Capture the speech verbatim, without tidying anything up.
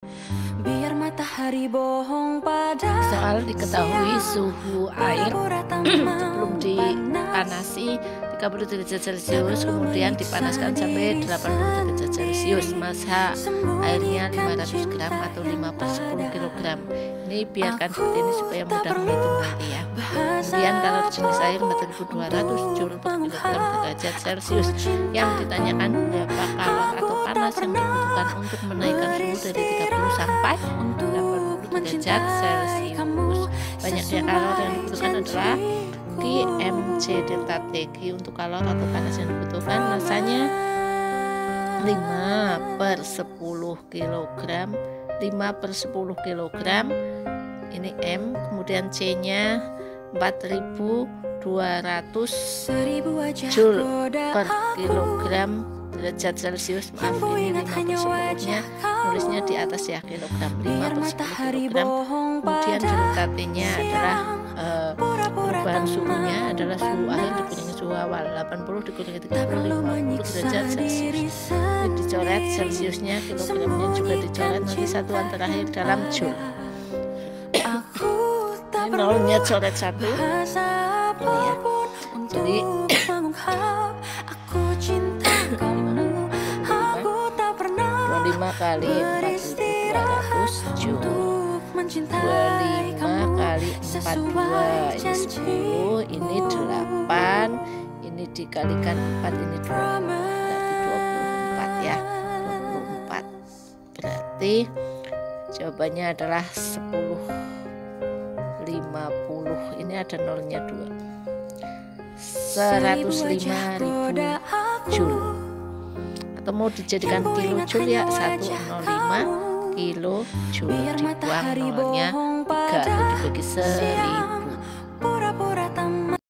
Biar matahari bohong pada Soal diketahui suhu air sebelum dipanasi tiga puluh derajat Celcius, kemudian dipanaskan sampai delapan puluh derajat Celcius. Masak airnya lima ratus gram atau lima per sepuluh kilogram. Ini biarkan seperti ini supaya mudah menghitung nanti ya. Kemudian kalau jenis air empat ribu dua ratus joule per kilogram derajat Celcius. Yang ditanyakan berapa kalor atau panas yang dibutuhkan untuk menaikkan suhu dari tiga puluh sampai delapan puluh derajat Celcius. Banyaknya kalor yang dibutuhkan adalah Q M C delta T. Q untuk kalor atau panas yang dibutuhkan masanya lima per sepuluh kilogram, lima per sepuluh kilogram. Ini M, kemudian C nya empat ribu dua ratus joule per kilogram derajat Celcius. Maaf, ini lima per sepuluh nya nulisnya di atas ya, kilogram, lima per sepuluh kilogram. Kemudian delta T nya adalah uh, perubahan suhunya adalah suhu akhir dikurangi suhu awal, delapan puluh dikurangi tiga puluh, lima puluh derajat Celcius. Ini dicoret Celciusnya, kilogramnya juga dicoret, nanti satuan terakhir dalam joule. Ini nolnya coret satu ini ya, jadi lima kali empat ribu dua ratus joule, dua puluh lima kali empat puluh dua, ini sepuluh, ini delapan, ini dikalikan empat, ini dua puluh, berarti dua puluh empat ya, dua puluh empat. Berarti jawabannya adalah sepuluh lima puluh. Ini ada nolnya dua, seratus lima ribu joule. Atau mau dijadikan kilojoule ya, seratus lima kilojoule, dibuang nolnya tiga atau dibagi seribu.